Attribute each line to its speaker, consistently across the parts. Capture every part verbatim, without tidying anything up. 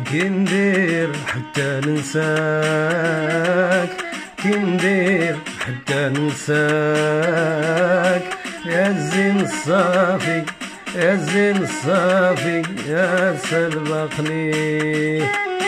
Speaker 1: كي ندير حتى ننساك، كي ندير حتى ننساك، يا الزين الصافي يا الزين الصافي يا سلبقني.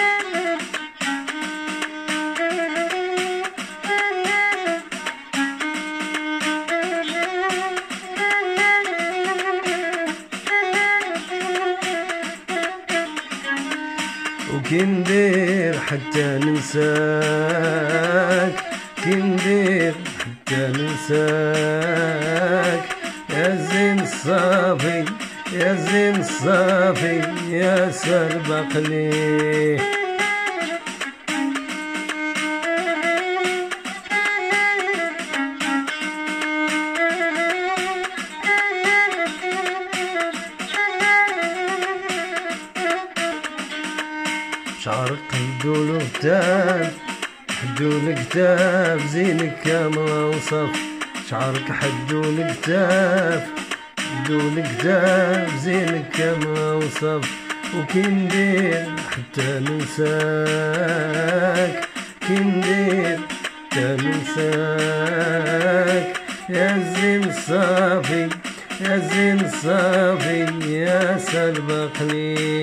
Speaker 1: وكي ندير حتى ننساك، كي ندير حتى ننساك، يا الزين الصافي يا الزين الصافي يا سلبقني. شعرك حدو الكتاب حدو الكتاب زينك كامل اوصف، شعرك حدو الكتاب حدو الكتاب زينك كامل اوصف. وكي ندير حتى ننساك، كي ندير حتى ننساك، يا الزين الصافي يا الزين الصافي يا سلبقني.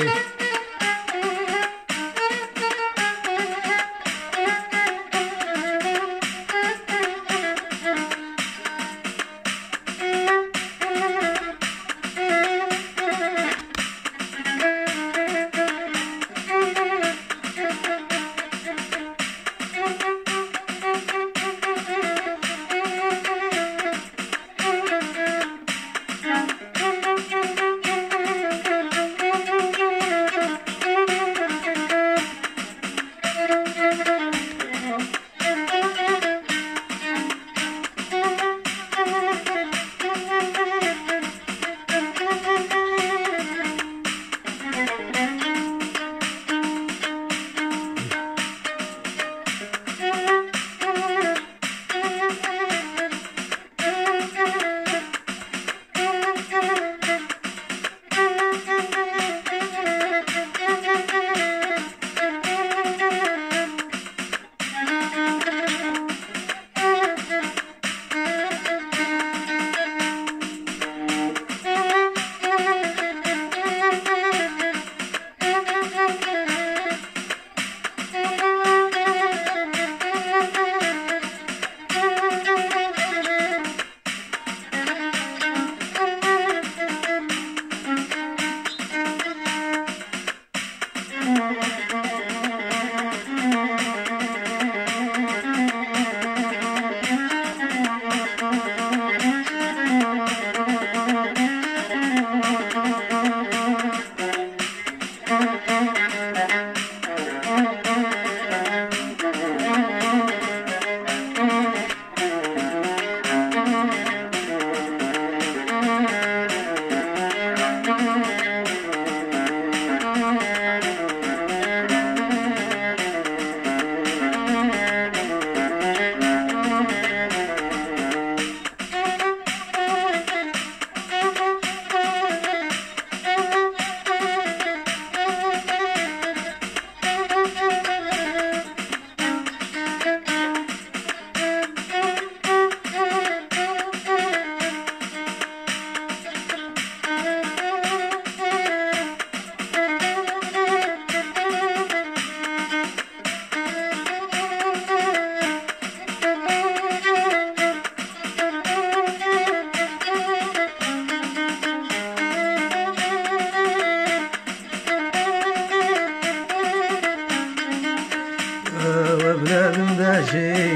Speaker 1: وبنادم ذا شي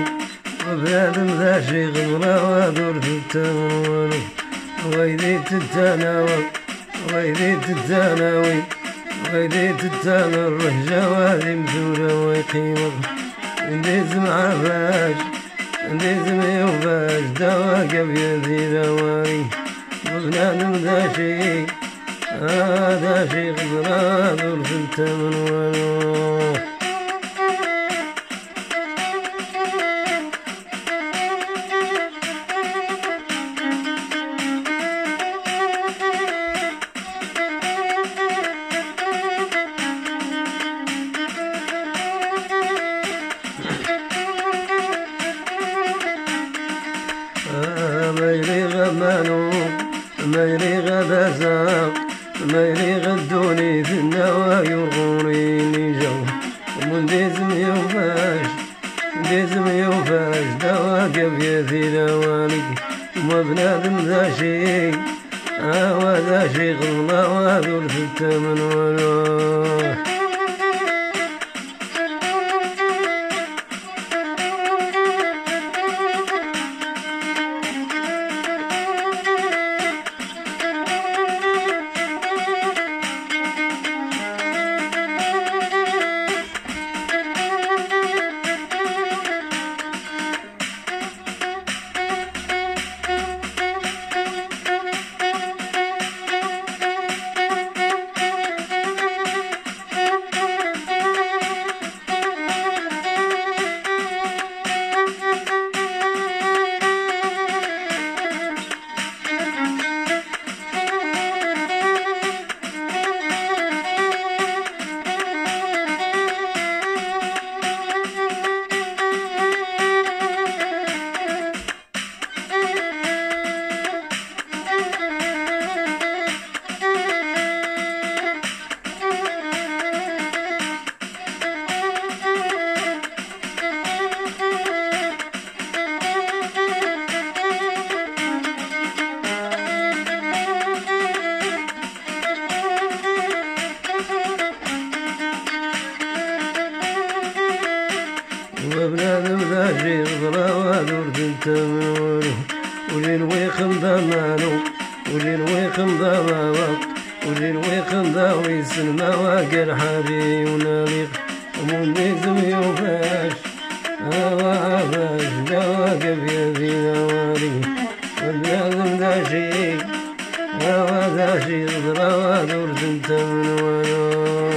Speaker 1: وبنادم ذا شي غمرة ودور في التناول، ويديت التناول ويديت التناوي ويديت التناول الرهجة وهذه مثورة ويقيمة. نديز مع فاش نديز ميوفاش دواك بيدي دواري. وبنادم ذا شي ذا شي غمرة ودور في التناول. ما يريغ داساق ما يريغ الدوني في النوايا والغوريني جو ومن ديزم يوفاش ديزم يوفاش دواقف يثي دوالك وما بنادم ذا شي آوا ذا شي غلا وذور في التمن ولوح وبنادم ذا شي غلا وذور في التمن ولوح ولين ويخم ذا مالو ولين ويخم ذا ماوق ولين ويخم ذا ويسن مواقع الحبي وناليق ومن ديزم يوفاش آوا عفاش دواقف يدي دوالي وبنادم ذا شي آوا ذا شي غلا وذور في التمن ولوح